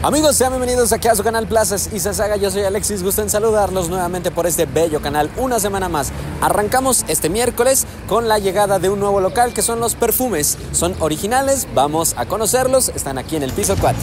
Amigos, sean bienvenidos aquí a su canal Plazas y Sasaga. Yo soy Alexis, gusto en saludarlos nuevamente por este bello canal una semana más. Arrancamos este miércoles con la llegada de un nuevo local que son los perfumes. Son originales, vamos a conocerlos, están aquí en el piso 4.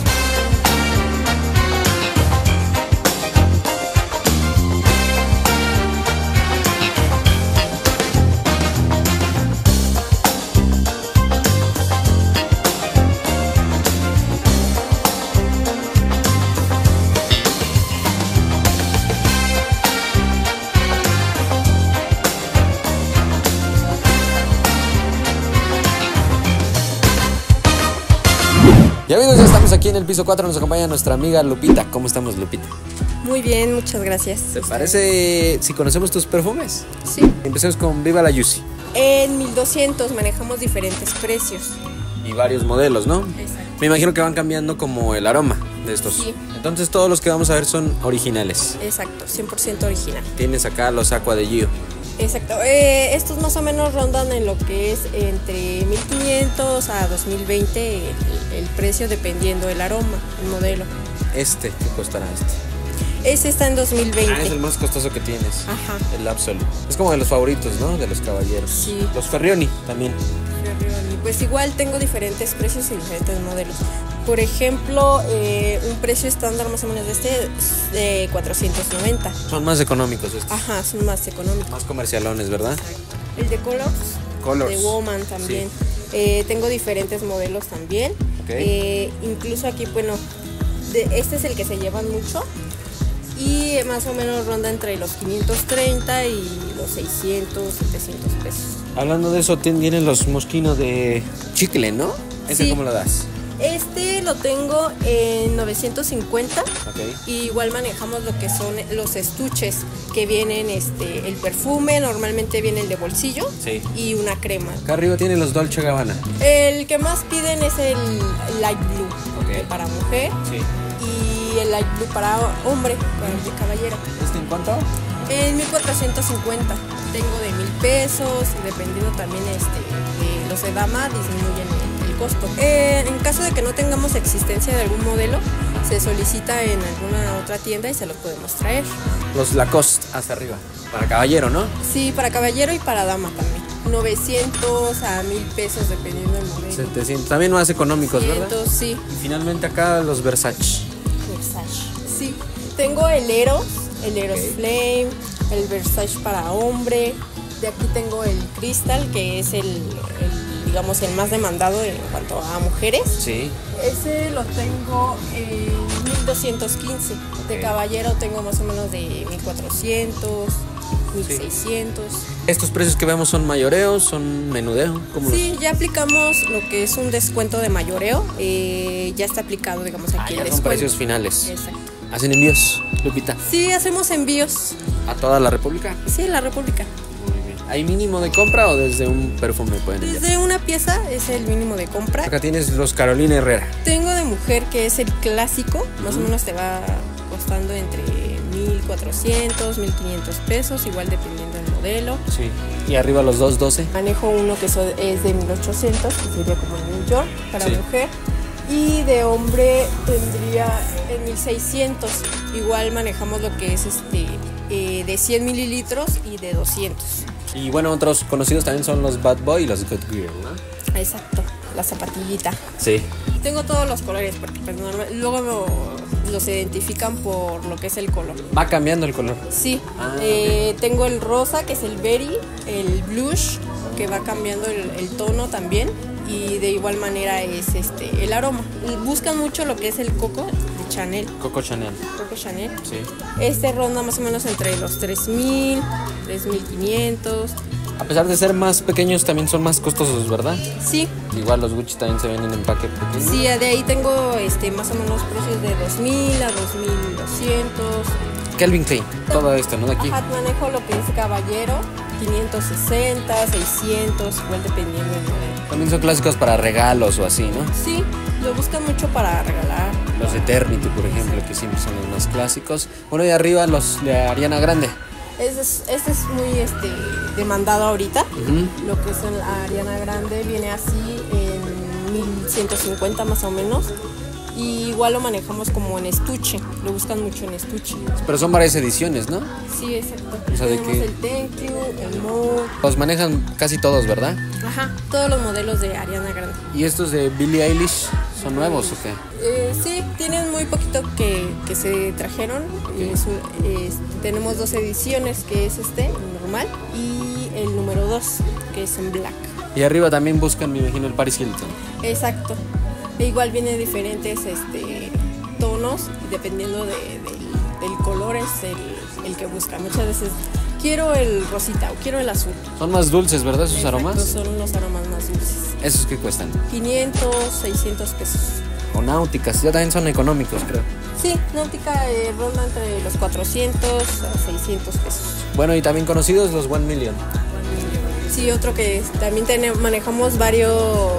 Y amigos, ya estamos aquí en el piso 4, nos acompaña nuestra amiga Lupita. ¿Cómo estamos, Lupita? Muy bien, muchas gracias. ¿Te parece si conocemos tus perfumes? Sí. Empecemos con Viva la Juicy. En 1200 manejamos diferentes precios. Y varios modelos, ¿no? Exacto. Me imagino que van cambiando como el aroma de estos. Sí. Entonces todos los que vamos a ver son originales. Exacto, 100% original. Tienes acá los Aqua de Gio. Exacto. Estos más o menos rondan en lo que es entre 1500 a 2020 el precio dependiendo del aroma, el modelo. ¿Qué costará este? Ese está en 2020. Es el más costoso que tienes. Ajá. El Absolute. Es como de los favoritos, ¿no? De los caballeros. Sí. Los Ferrioni también. Pues igual tengo diferentes precios y diferentes modelos. Por ejemplo, un precio estándar más o menos de este es de 490. Son más económicos estos. Ajá, son más económicos. Más comercialones, ¿verdad? El de Colors. De Woman también. Sí. Tengo diferentes modelos también. Okay. Incluso aquí, bueno, este es el que se llevan mucho. Y más o menos ronda entre los 530 y los 600, 700 pesos. Hablando de eso, tienes los Moschino de chicle, ¿no? ¿Ese sí. ¿Cómo lo das? Este lo tengo en 950. Okay. Y igual manejamos lo que son los estuches que vienen, el perfume, normalmente viene el de bolsillo. Sí. Y una crema. Acá arriba tienen los Dolce & Gabbana. El que más piden es el Light Blue, okay, para mujer. Sí. Y el Light Blue para hombre, para el de caballero. ¿Este en cuánto? En 1450. Tengo de 1000 pesos, dependiendo también de los de dama disminuyen el costo. En caso de que no tengamos existencia de algún modelo, se solicita en alguna otra tienda y se los podemos traer. Los Lacoste hasta arriba, para caballero, ¿no? Sí, para caballero y para dama también. 900 a 1000 pesos dependiendo del modelo. 700, también más económicos, 700, ¿verdad? Sí. Y finalmente acá los Versace. Sí, tengo el Eros Flame, el Versace para hombre. De aquí tengo el Crystal, que es digamos, el más demandado en cuanto a mujeres. Sí. Ese lo tengo en 1215. Okay. De caballero tengo más o menos de 1400, 1600. ¿Estos precios que vemos son mayoreo, son menudeo? Sí, ya aplicamos lo que es un descuento de mayoreo. Ya está aplicado, digamos, aquí el descuento. Son precios finales. Exacto. ¿Hacen envíos, Lupita? Sí, hacemos envíos. ¿A toda la República? Sí, la República. ¿Hay mínimo de compra o desde un perfume pueden enviar? Desde una pieza es el mínimo de compra. Acá tienes los Carolina Herrera. Tengo de mujer, que es el clásico. Más o menos te va costando entre 1400, 1500 pesos, igual dependiendo del modelo. Sí. ¿Y arriba los 212? Manejo uno que es de 1800, que sería como el New York para mujer. Y de hombre tendría en 1600. Igual manejamos lo que es de 100 mililitros y de 200. Y bueno, otros conocidos también son los Bad Boy y los Good Girl, ¿no? Exacto, la zapatillita. Sí. Tengo todos los colores porque pues, luego los identifican por lo que es el color. ¿Va cambiando el color? Sí. Okay. Tengo el rosa, que es el berry, el blush, que va cambiando el tono también. Y de igual manera es el aroma. Buscan mucho lo que es el coco de Chanel. Coco Chanel. Sí. Ronda más o menos entre los 3000, 3500. A pesar de ser más pequeños, también son más costosos, ¿verdad? Sí. Igual los Gucci también se venden en empaque pequeño. Sí, de ahí tengo más o menos precios de 2000 a 2200. Calvin Klein, todo esto, ¿no? De aquí. Ajá, manejo lo que es caballero, 560, 600, igual dependiendo del modelo. También son clásicos para regalos o así, ¿no? Sí, lo buscan mucho para regalar. Los Eternity, por ejemplo, que siempre son los más clásicos. Bueno, y arriba los de Ariana Grande. Este es muy demandado ahorita. Lo que es la Ariana Grande viene así en 1150 más o menos. Y igual lo manejamos como en estuche, lo buscan mucho en estuche. Pero son varias ediciones, ¿no? Sí, exacto. O sea, tenemos el Thank You, el Mo. Los manejan casi todos, ¿verdad? Ajá, todos los modelos de Ariana Grande. ¿Y estos de Billie Eilish son nuevos o qué? Sí, tienen muy poquito que se trajeron. Tenemos 2 ediciones, que es el normal, y el número 2, que es en black. Y arriba también buscan, me imagino, el Paris Hilton. Exacto. E igual vienen diferentes tonos, dependiendo del color es el que busca. Muchas veces quiero el rosita o quiero el azul. Son más dulces, ¿verdad, esos Exacto, aromas? son los aromas más dulces. ¿Esos qué cuestan? 500, 600 pesos. O náuticas, ya también son económicos, creo. Sí, náutica ronda entre los 400 a 600 pesos. Bueno, y también conocidos los 1 Million. Sí, otro que también manejamos varios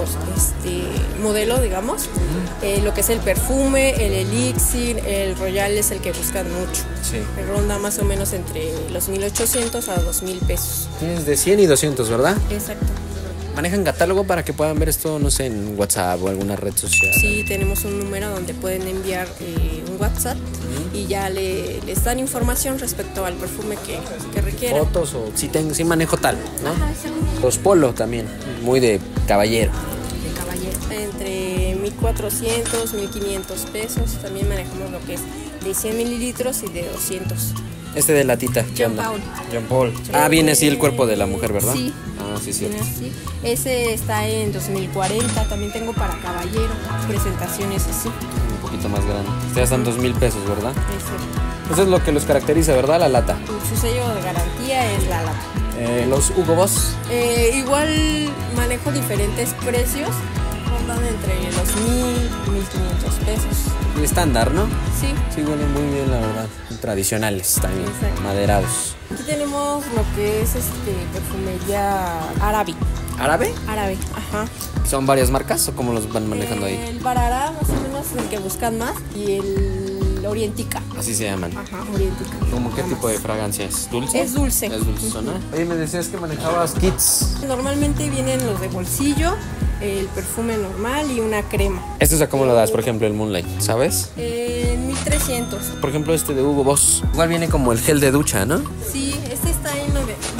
modelos, digamos. Lo que es el perfume, el elixir, el royal es el que buscan mucho. Sí. Ronda más o menos entre los 1,800 a 2,000 pesos. Tienes de 100 y 200, ¿verdad? Exacto. ¿Manejan catálogo para que puedan ver esto, no sé, en WhatsApp o alguna red social? Sí, tenemos un número donde pueden enviar un WhatsApp y ya les dan información respecto al perfume que requieran. Fotos o si manejo tal, ¿no? Ajá, exacto. Los Polo también, muy de caballero. De caballero. Entre 1,400, 1,500 pesos. También manejamos lo que es de 100 mililitros y de 200. Este de latita, ¿qué Jean onda? Paul. Jean Paul. Ah, viene así el cuerpo de la mujer, ¿verdad? Sí. Ah, sí, sí. Viene así. Ese está en 2040. También tengo para caballero, presentaciones así. Un poquito más grande. Este ya están 2,000 pesos, ¿verdad? Ese. Eso es lo que los caracteriza, ¿verdad? La lata. Su sello de garantía es la lata. Los Hugo Boss. Igual manejo diferentes precios, rondan entre los 1,000 y 1,500 pesos. El estándar, ¿no? Sí. Sí, huelen muy bien, la verdad. Tradicionales también, Exacto. maderados. Aquí tenemos lo que es perfumería árabe. ¿Árabe? Árabe, ajá. ¿Son varias marcas o cómo los van manejando ahí? El Barará, más o menos, es el que buscan más, y el Orientica. Así se llaman. Ajá, Orientica. ¿Cómo qué tipo de fragancia es? ¿Dulce? Es dulce. Es dulce, ¿no? Oye, me decías que manejabas kits. Normalmente vienen los de bolsillo, el perfume normal y una crema. ¿Este es a cómo lo das, por ejemplo, el Moonlight? ¿Sabes? 1,300. Por ejemplo, este de Hugo Boss. Igual viene como el gel de ducha, ¿no? Sí, este está en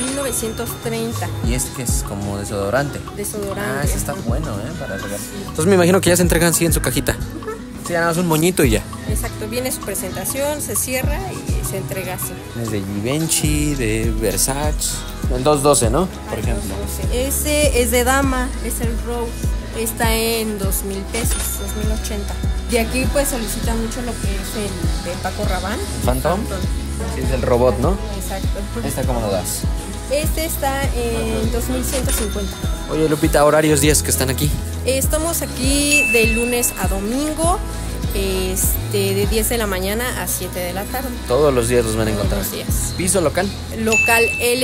1930. Y este que es como desodorante. Desodorante. Ah, ese está bueno, para regar. Entonces me imagino que ya se entregan así en su cajita. Sí, ya nada más un moñito y ya. Exacto, viene su presentación, se cierra y se entrega así. Es de Givenchy, de Versace. El 212, ¿no? Por ejemplo. Ese es de dama, es el Rose. Está en 2,000 pesos, 2,080. De aquí pues solicitan mucho lo que es el de Paco Rabanne. ¿Phantom? Sí, es el robot, ¿no? Exacto. ¿Esta cómo lo das? Este está en 2,150. Oye, Lupita, horarios días que están aquí. Estamos aquí de lunes a domingo, de 10 de la mañana a 7 de la tarde. Todos los días los van a encontrar. Todos los días. ¿Piso local? Local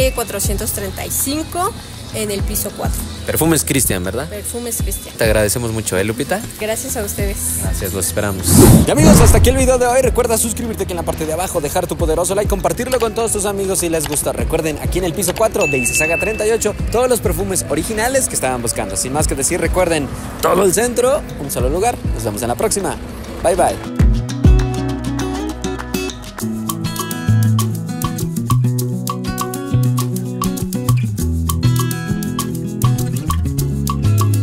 L435 en el piso 4. Perfumes Cristian, ¿verdad? Perfumes Cristian. Te agradecemos mucho, Lupita? Gracias a ustedes. Gracias, los esperamos. Y amigos, hasta aquí el video de hoy. Recuerda suscribirte aquí en la parte de abajo, dejar tu poderoso like, compartirlo con todos tus amigos si les gustó. Recuerden, aquí en el piso 4 de Izazaga 38, todos los perfumes originales que estaban buscando. Sin más que decir, recuerden, todo el centro, un solo lugar. Nos vemos en la próxima. Bye, bye.